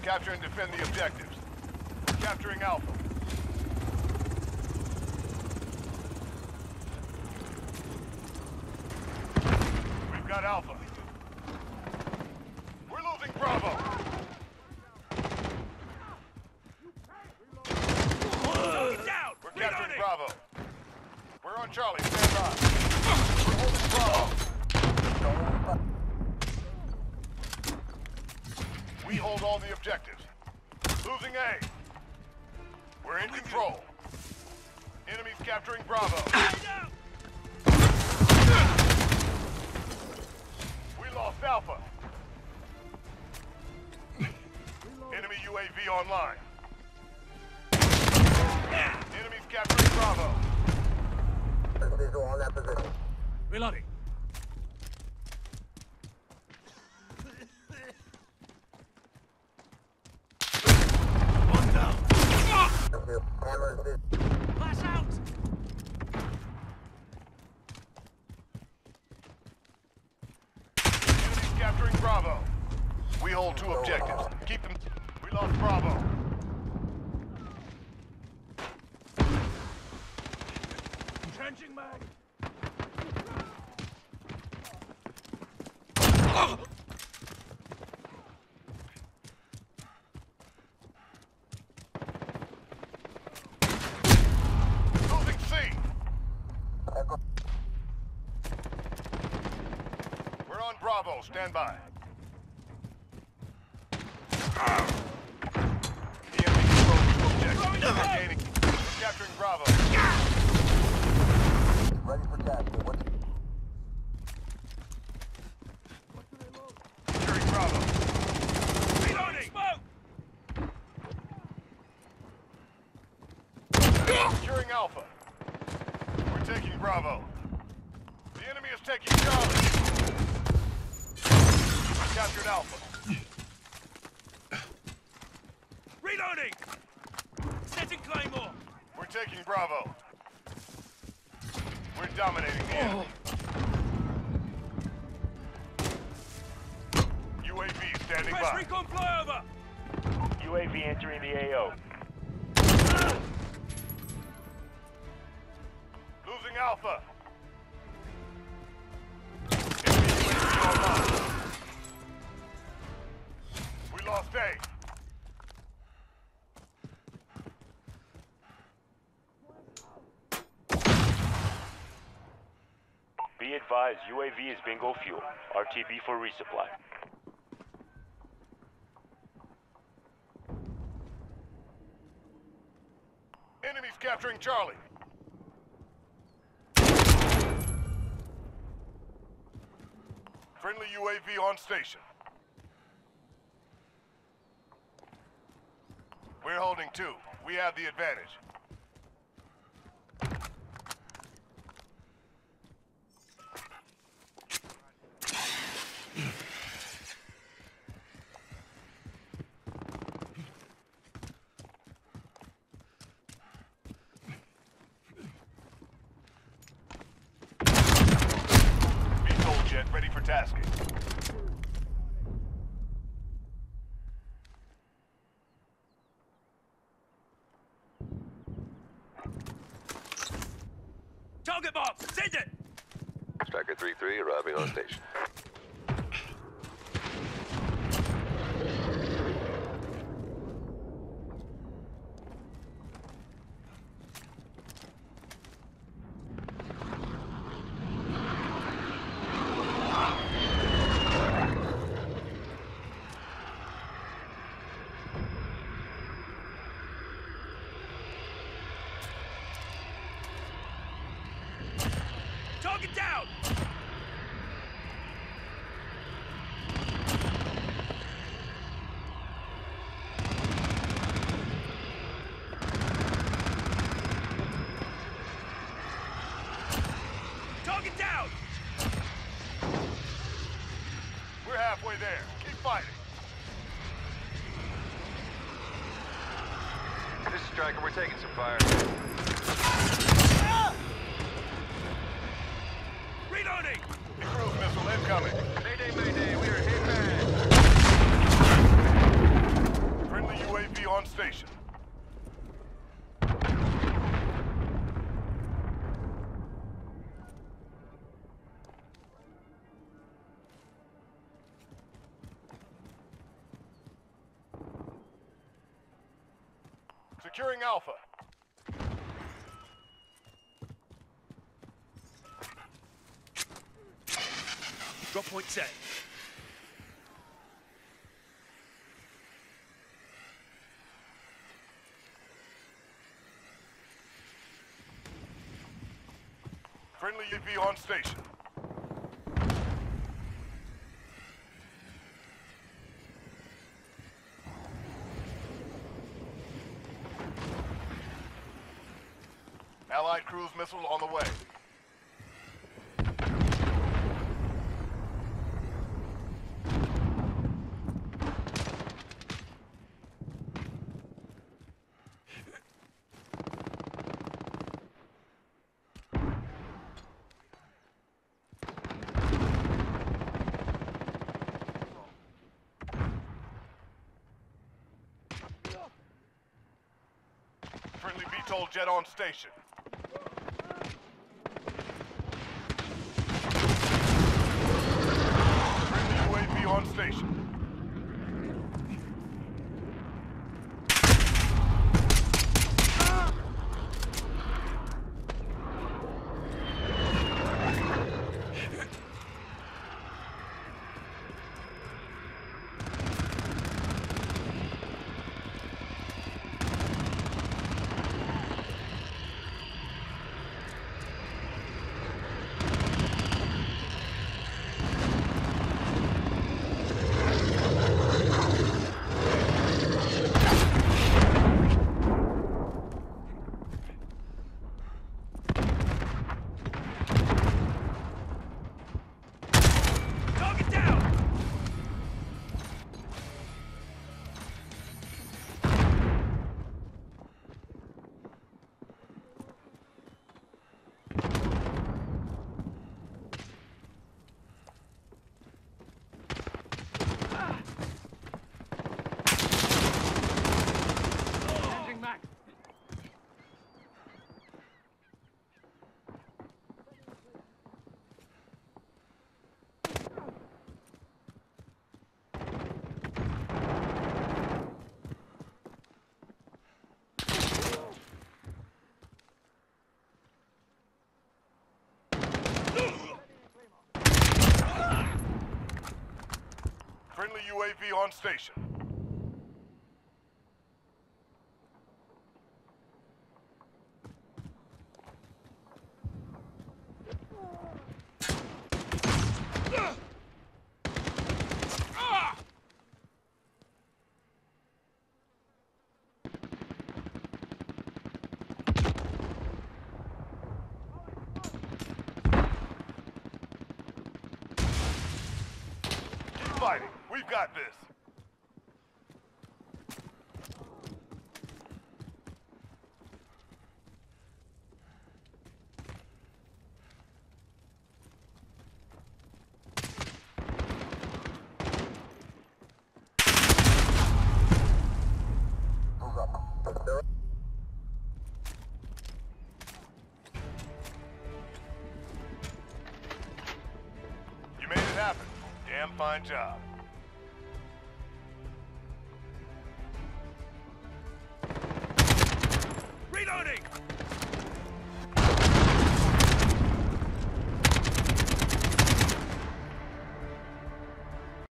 Capture and defend the objectives. Capturing Alpha. We've got Alpha. We're losing Bravo. We're capturing Bravo. We're on Charlie. Stand by. We're holding Bravo. We hold all the objectives. Losing A. We're in control. Enemies capturing Bravo. We lost Alpha. Enemy UAV online. Enemies capturing Bravo. Visual on that position. Reloading. One down. Flash out. Enemies capturing Bravo. We hold 2 objectives. Keep them. We lost Bravo. Trenching mag. Losing C. We're on Bravo. Stand by. The enemy controls 2 objectives. We're gaining. We're capturing Bravo. Ready for task. Securing Bravo. Reloading. Smoke. Securing Alpha. We're taking Bravo. The enemy is taking Charlie. We captured Alpha. Reloading. Setting Claymore. We're taking Bravo. We're dominating the enemy. UAV standing Press by. recon flyover. UAV entering the AO. Losing Alpha. Enemy UAV online. We lost A. Be advised, UAV is bingo fuel. RTB for resupply. Enemies capturing Charlie. Friendly UAV on station. We're holding 2. We have the advantage. VTOL jet ready for tasking. Target mark. Send it. Striker 3-3 arriving on station. Target down. Target down. We're halfway there. Keep fighting. This is Striker, we're taking some fire. Reloading. Cruise missile incoming. Mayday, mayday, we are hit bad. UAV on station. Securing Alpha. Drop point set. Friendly UAV on station. Allied cruise missile on the way. Friendly VTOL jet on station. Friendly UAV on station. Target down! Friendly UAV on station. Keep fighting. We've got this. Move up. You made it happen. Damn fine job.